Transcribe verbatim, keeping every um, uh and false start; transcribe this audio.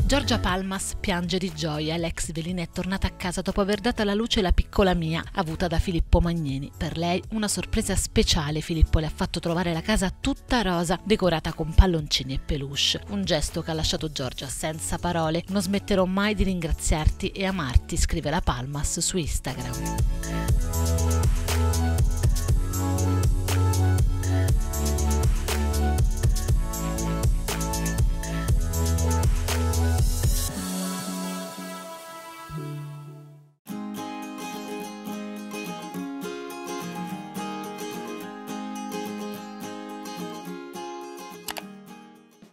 Giorgia Palmas piange di gioia, l'ex velina è tornata a casa dopo aver dato alla luce la piccola Mia, avuta da Filippo Magnini. Per lei una sorpresa speciale, Filippo le ha fatto trovare la casa tutta rosa, decorata con palloncini e peluche. Un gesto che ha lasciato Giorgia senza parole. Non smetterò mai di ringraziarti e amarti, scrive la Palmas su Instagram.